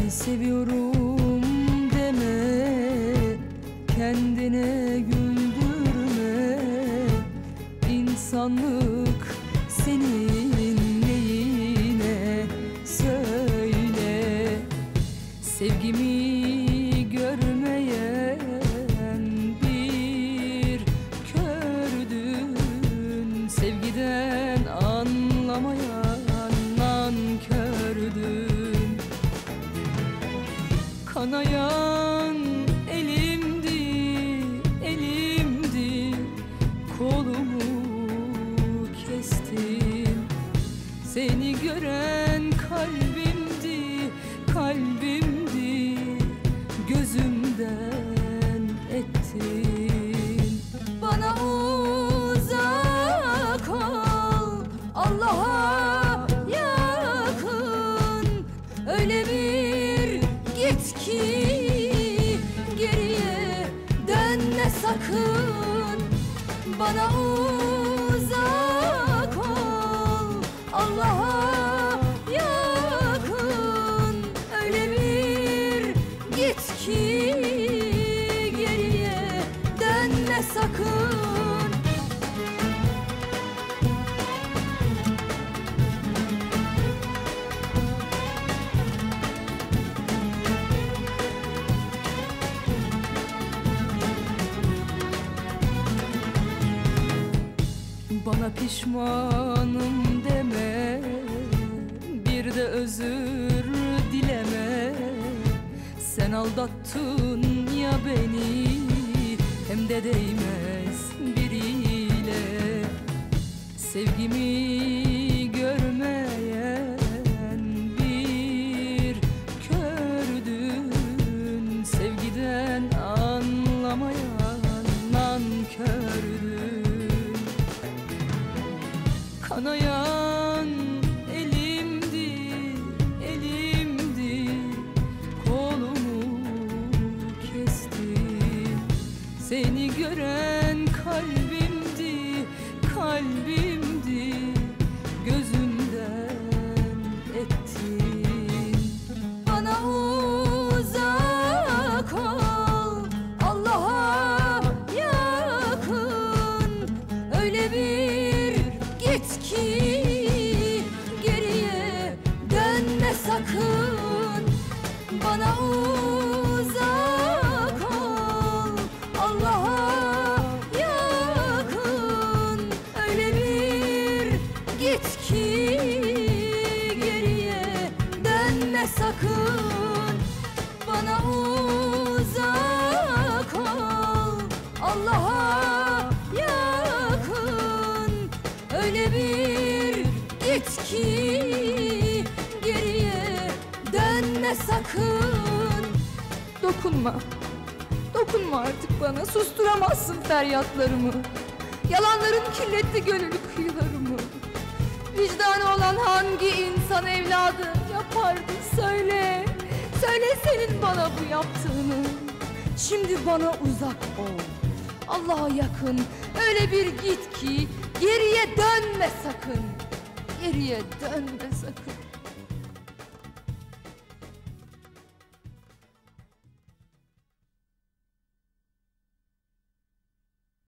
seviyorum deme, kendine güldürme. İnsanlık senin neyine söyle. Sevgimi görmeyen bir kördün, sevgiden anlamayan nankördün. Kanayan elimdi, elimdi, kolumu kestin. Seni gören kalbimdi, kalbimdi, gözümden ettin. Bana uzak ol, Allah'a yakın. Öyle bir git ki geriye dönme sakın. Bana uzak ol, Allah'a yakın. Öyle bir git ki geriye dönme sakın. Bana pişmanım deme, bir de özür dileme. Sen aldattın ya beni, hem de değmez biriyle. Sevgimi görmeyen bir kördün, sevgiden anlamayan nankördün. Kanayan elimdi, elimdi, kolumu kestin. Seni gören kalbimdi, kalbimdi, gözümden ettin. Bana uzak ol, Allah'a yakın. Öyle bir git ki geriye dönme sakın. Bana uzak ol, Allah'a yakın. Öyle bir git ki geriye dönme sakın. Bana uzak ol, Allah'a yakın. Öyle bir git ki geriye dönme sakın. Dokunma, dokunma artık bana, susturamazsın feryatlarımı. Yalanların kirletti gönüllü kıyılarımı. Vicdanı olan hangi insan evladı yapardı söyle. Söyle senin bana bu yaptığını. Şimdi bana uzak ol, Allah'a yakın. Öyle bir git ki geriye dönme sakın. Geriye dönme sakın.